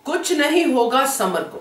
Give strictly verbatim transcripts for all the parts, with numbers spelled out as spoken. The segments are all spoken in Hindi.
कुछ नहीं होगा समर को,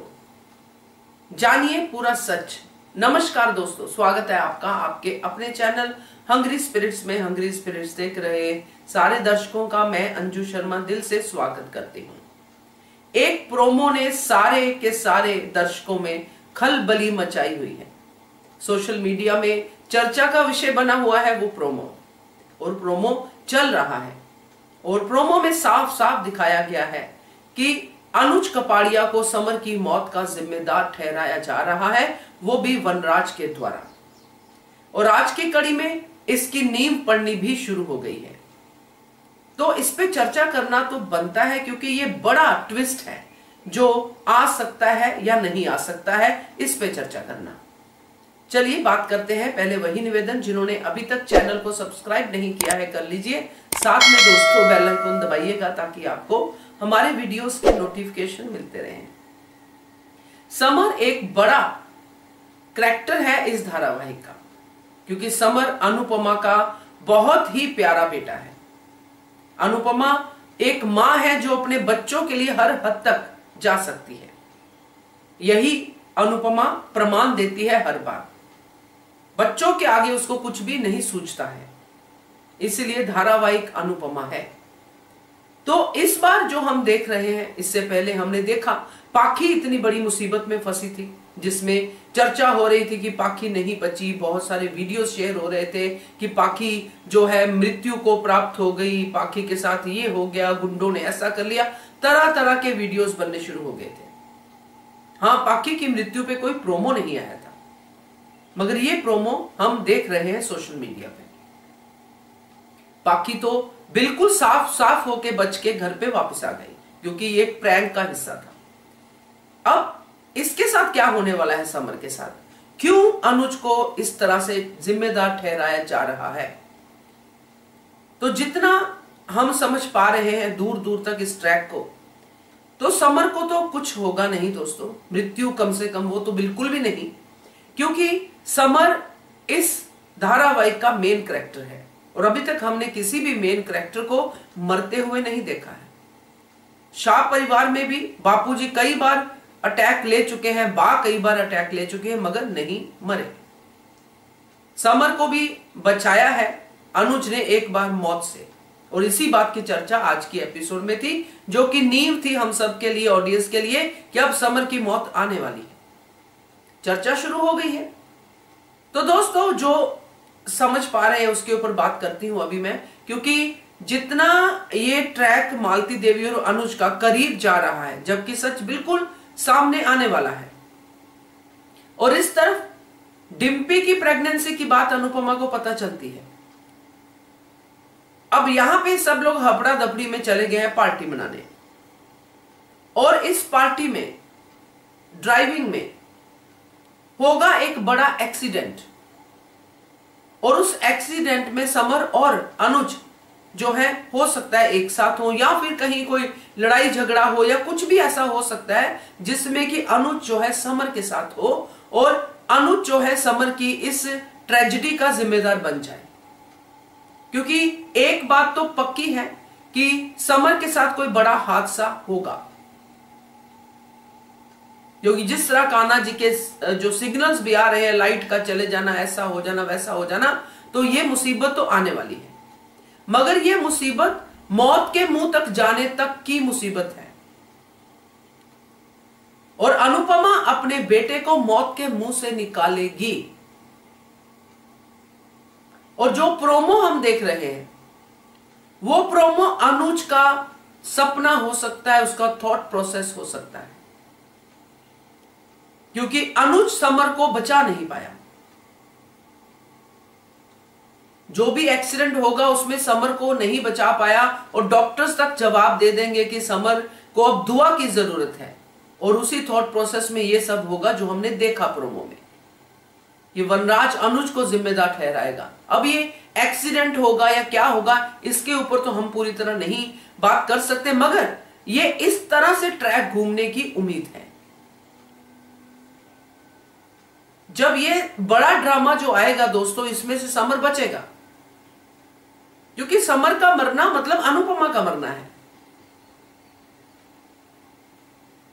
जानिए पूरा सच। नमस्कार दोस्तों, स्वागत है आपका आपके अपने चैनल हंग्री स्पिरिट्स में। हंग्री स्पिरिट्स देख रहे सारे दर्शकों का मैं अंजू शर्मा दिल से स्वागत करती हूं। एक प्रोमो ने सारे के सारे दर्शकों में खलबली मचाई हुई है। सोशल मीडिया में चर्चा का विषय बना हुआ है वो प्रोमो, और प्रोमो चल रहा है और प्रोमो में साफ साफ दिखाया गया है कि अनुज कपाड़िया को समर की मौत का जिम्मेदार ठहराया जा रहा है, वो भी वनराज के द्वारा। और आज की कड़ी में इसकी नींव पड़नी भी शुरू हो गई है, तो इस पे चर्चा करना तो बनता है क्योंकि ये बड़ा ट्विस्ट है जो आ सकता है या नहीं आ सकता है, इस पे चर्चा करना। चलिए बात करते हैं। पहले वही निवेदन, जिन्होंने अभी तक चैनल को सब्सक्राइब नहीं किया है कर लीजिए, साथ में दोस्तों बेल आइकन दबाइएगा ताकि आपको हमारे वीडियोस के नोटिफिकेशन मिलते रहें। समर एक बड़ा करैक्टर है इस धारावाहिक का, क्योंकि समर अनुपमा का बहुत ही प्यारा बेटा है। अनुपमा एक मां है जो अपने बच्चों के लिए हर हद तक जा सकती है, यही अनुपमा प्रमाण देती है हर बार। बच्चों के आगे उसको कुछ भी नहीं सूझता है, इसलिए धारावाहिक अनुपमा है। तो इस बार जो हम देख रहे हैं, इससे पहले हमने देखा पाखी इतनी बड़ी मुसीबत में फंसी थी, जिसमें चर्चा हो रही थी कि पाखी नहीं बची। बहुत सारे वीडियो शेयर हो रहे थे कि पाखी जो है मृत्यु को प्राप्त हो गई, पाखी के साथ ये हो गया, गुंडों ने ऐसा कर लिया, तरह तरह के वीडियोस बनने शुरू हो गए थे। हाँ, पाखी की मृत्यु पे कोई प्रोमो नहीं आया था, मगर ये प्रोमो हम देख रहे हैं सोशल मीडिया पे। पाखी तो बिल्कुल साफ साफ होके बच के घर पे वापस आ गई, क्योंकि ये एक प्रैंक का हिस्सा था। अब इसके साथ क्या होने वाला है, समर के साथ क्यों अनुज को इस तरह से जिम्मेदार ठहराया जा रहा है? तो जितना हम समझ पा रहे हैं दूर दूर तक इस ट्रैक को, तो समर को तो कुछ होगा नहीं दोस्तों, मृत्यु कम से कम वो तो बिल्कुल भी नहीं, क्योंकि समर इस धारावाहिक का मेन कैरेक्टर है और अभी तक हमने किसी भी मेन कैरेक्टर को मरते हुए नहीं देखा है। शाह परिवार में भी बापूजी कई बार अटैक ले चुके हैं, बा कई बार अटैक ले चुके हैं, मगर नहीं मरे। समर को भी बचाया है अनुज ने एक बार मौत से, और इसी बात की चर्चा आज की एपिसोड में थी, जो कि नींव थी हम सब के लिए, ऑडियंस के लिए, कि अब समर की मौत आने वाली है। चर्चा शुरू हो गई है। तो दोस्तों जो समझ पा रहे हैं उसके ऊपर बात करती हूं अभी मैं, क्योंकि जितना ये ट्रैक मालती देवी और अनुज का करीब जा रहा है, जबकि सच बिल्कुल सामने आने वाला है। और इस तरफ डिम्पी की प्रेगनेंसी की बात अनुपमा को पता चलती है। अब यहां पे सब लोग हबड़ा दबड़ी में चले गए हैं पार्टी मनाने, और इस पार्टी में ड्राइविंग में होगा एक बड़ा एक्सीडेंट, और उस एक्सीडेंट में समर और अनुज जो है हो सकता है एक साथ हो, या फिर कहीं कोई लड़ाई झगड़ा हो, या कुछ भी ऐसा हो सकता है जिसमें कि अनुज जो है समर के साथ हो और अनुज जो है समर की इस ट्रेजेडी का जिम्मेदार बन जाए। क्योंकि एक बात तो पक्की है कि समर के साथ कोई बड़ा हादसा होगा, क्योंकि जिस तरह कान्हा जी के जो सिग्नल्स भी आ रहे हैं, लाइट का चले जाना, ऐसा हो जाना वैसा हो जाना, तो ये मुसीबत तो आने वाली है। मगर ये मुसीबत मौत के मुंह तक जाने तक की मुसीबत है, और अनुपमा अपने बेटे को मौत के मुंह से निकालेगी। और जो प्रोमो हम देख रहे हैं वो प्रोमो अनुज का सपना हो सकता है, उसका थॉट प्रोसेस हो सकता है, क्योंकि अनुज समर को बचा नहीं पाया। जो भी एक्सीडेंट होगा उसमें समर को नहीं बचा पाया, और डॉक्टर्स तक जवाब दे देंगे कि समर को अब दुआ की जरूरत है, और उसी थॉट प्रोसेस में यह सब होगा जो हमने देखा प्रोमो में। ये वनराज अनुज को जिम्मेदार ठहराएगा। अब ये एक्सीडेंट होगा या क्या होगा, इसके ऊपर तो हम पूरी तरह नहीं बात कर सकते, मगर ये इस तरह से ट्रैक घूमने की उम्मीद है। जब ये बड़ा ड्रामा जो आएगा दोस्तों, इसमें से समर बचेगा, क्योंकि समर का मरना मतलब अनुपमा का मरना है।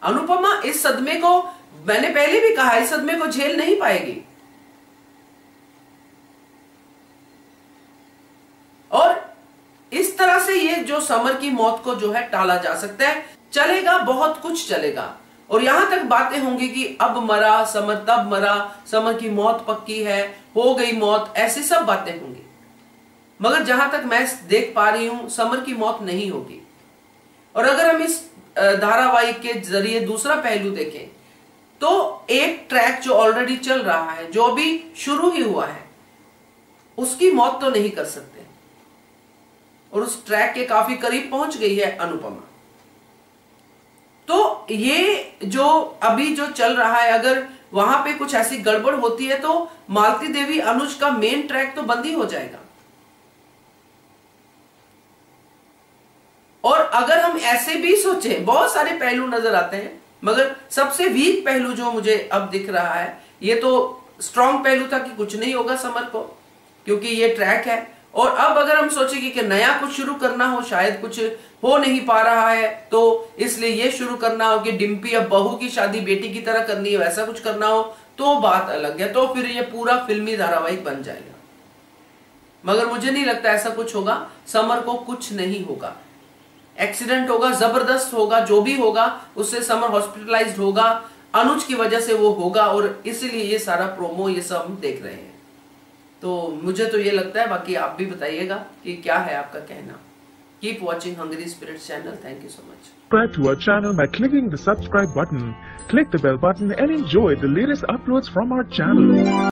अनुपमा इस सदमे को, मैंने पहले भी कहा, इस सदमे को झेल नहीं पाएगी। और इस तरह से ये जो समर की मौत को जो है टाला जा सकता है। चलेगा, बहुत कुछ चलेगा, और यहां तक बातें होंगी कि अब मरा समर, तब मरा समर, की मौत पक्की है, हो गई मौत, ऐसी सब बातें होंगी। मगर जहां तक मैं देख पा रही हूं, समर की मौत नहीं होगी। और अगर हम इस धारावाहिक के जरिए दूसरा पहलू देखें तो एक ट्रैक जो ऑलरेडी चल रहा है, जो अभी शुरू ही हुआ है, उसकी मौत तो नहीं कर सकते, और उस ट्रैक के काफी करीब पहुंच गई है अनुपमा। तो ये जो अभी जो चल रहा है, अगर वहां पे कुछ ऐसी गड़बड़ होती है तो मालती देवी अनुज का मेन ट्रैक तो बंद ही हो जाएगा। और अगर हम ऐसे भी सोचें, बहुत सारे पहलू नजर आते हैं, मगर सबसे वीक पहलू जो मुझे अब दिख रहा है, ये तो स्ट्रॉन्ग पहलू था कि कुछ नहीं होगा समर को, क्योंकि ये ट्रैक है। और अब अगर हम सोचेंगे कि नया कुछ शुरू करना हो, शायद कुछ हो नहीं पा रहा है, तो इसलिए ये शुरू करना हो कि डिम्पी अब बहू की शादी बेटी की तरह करनी है, वैसा कुछ करना हो, तो बात अलग है, तो फिर ये पूरा फिल्मी धारावाहिक बन जाएगा। मगर मुझे नहीं लगता ऐसा कुछ होगा। समर को कुछ नहीं होगा, एक्सीडेंट होगा, जबरदस्त होगा, जो भी होगा उससे समर हॉस्पिटलाइज्ड होगा, अनुज की वजह से वो होगा, और इसीलिए ये सारा प्रोमो ये सब हम देख रहे हैं। तो मुझे तो ये लगता है, बाकी आप भी बताइएगा कि क्या है आपका कहना। Keep watching Hungry Spirits channel. Thank you so much. Subscribe to our channel by clicking the subscribe button. Click the bell button and enjoy the latest uploads from our channel.